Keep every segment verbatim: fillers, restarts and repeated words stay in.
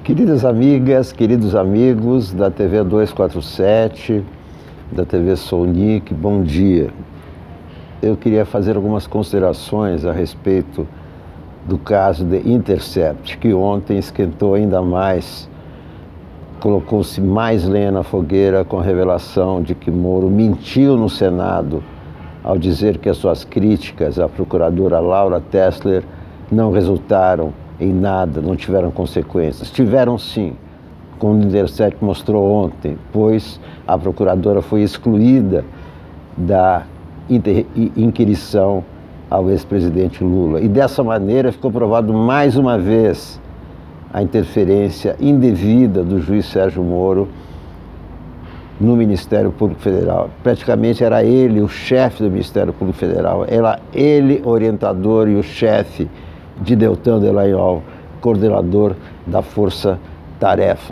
Queridas amigas, queridos amigos da T V duzentos e quarenta e sete, da T V Sonic, bom dia. Eu queria fazer algumas considerações a respeito do caso de Intercept, que ontem esquentou ainda mais, colocou-se mais lenha na fogueira com a revelação de que Moro mentiu no Senado ao dizer que as suas críticas à procuradora Laura Tessler não resultaram em nada, não tiveram consequências. Tiveram sim, como o Intercept mostrou ontem, pois a procuradora foi excluída da inquirição ao ex-presidente Lula. E dessa maneira ficou provado mais uma vez a interferência indevida do juiz Sérgio Moro no Ministério Público Federal. Praticamente era ele o chefe do Ministério Público Federal, era ele orientador e o chefe de Deltan Dallagnol, coordenador da Força Tarefa.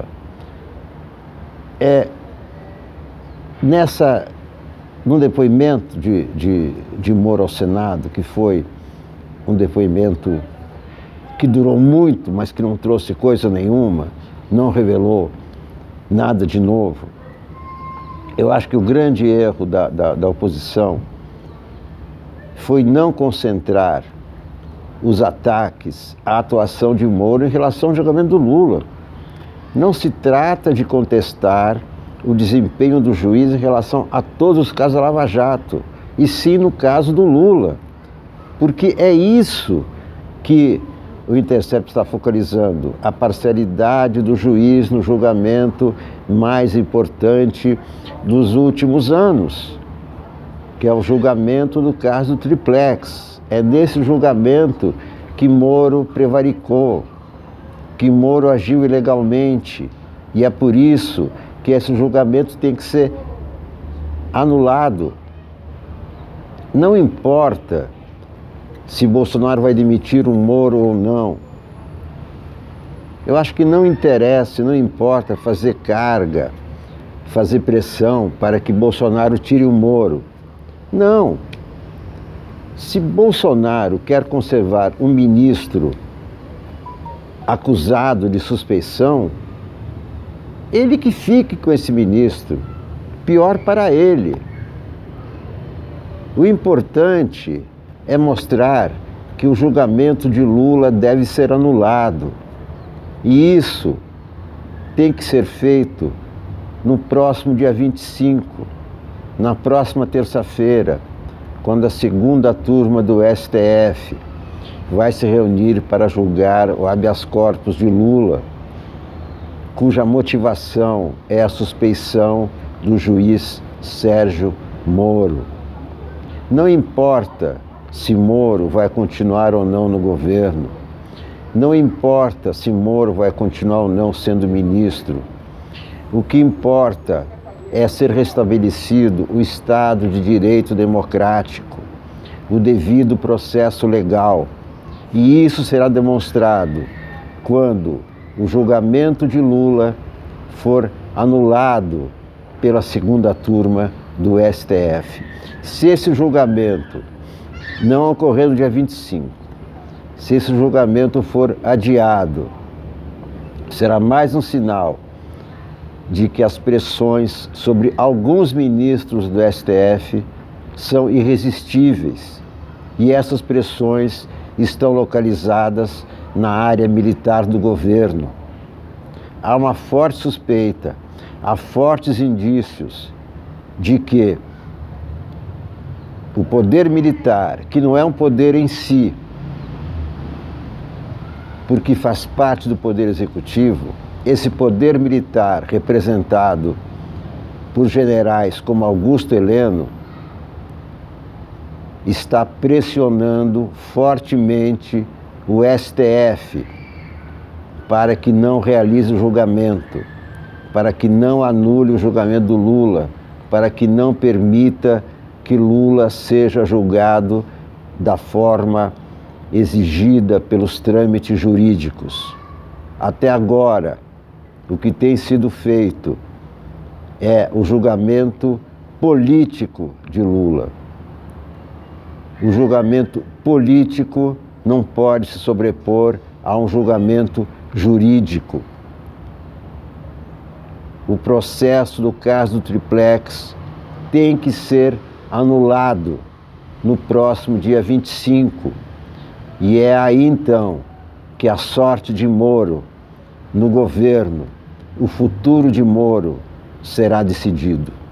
É, nessa, no depoimento de, de, de Moro ao Senado, que foi um depoimento que durou muito, mas que não trouxe coisa nenhuma, não revelou nada de novo, eu acho que o grande erro da, da, da oposição foi não concentrar os ataques à atuação de Moro em relação ao julgamento do Lula. Não se trata de contestar o desempenho do juiz em relação a todos os casos da Lava Jato, e sim no caso do Lula, porque é isso que o Intercept está focalizando, a parcialidade do juiz no julgamento mais importante dos últimos anos, que é o julgamento do caso do Triplex. É nesse julgamento que Moro prevaricou, que Moro agiu ilegalmente, e é por isso que esse julgamento tem que ser anulado. Não importa se Bolsonaro vai demitir o Moro ou não. Eu acho que não interessa, não importa fazer carga, fazer pressão para que Bolsonaro tire o Moro. Não. Se Bolsonaro quer conservar um ministro acusado de suspeição, ele que fique com esse ministro, pior para ele. O importante é mostrar que o julgamento de Lula deve ser anulado. E isso tem que ser feito no próximo dia vinte e cinco, na próxima terça-feira, quando a segunda turma do S T F vai se reunir para julgar o habeas corpus de Lula, cuja motivação é a suspeição do juiz Sérgio Moro. Não importa se Moro vai continuar ou não no governo, não importa se Moro vai continuar ou não sendo ministro, o que importa é ser restabelecido o Estado de Direito democrático, o devido processo legal. E isso será demonstrado quando o julgamento de Lula for anulado pela segunda turma do S T F. Se esse julgamento não ocorrer no dia vinte e cinco, se esse julgamento for adiado, será mais um sinal de que as pressões sobre alguns ministros do S T F são irresistíveis, e essas pressões estão localizadas na área militar do governo. Há uma forte suspeita, há fortes indícios de que o poder militar, que não é um poder em si, porque faz parte do poder executivo, esse poder militar representado por generais como Augusto Heleno está pressionando fortemente o S T F para que não realize o julgamento, para que não anule o julgamento do Lula, para que não permita que Lula seja julgado da forma exigida pelos trâmites jurídicos. Até agora, o que tem sido feito é o julgamento político de Lula. O julgamento político não pode se sobrepor a um julgamento jurídico. o processo do caso do triplex tem que ser anulado no próximo dia vinte e cinco. E é aí então que a sorte de Moro no governo, o futuro de Moro será decidido.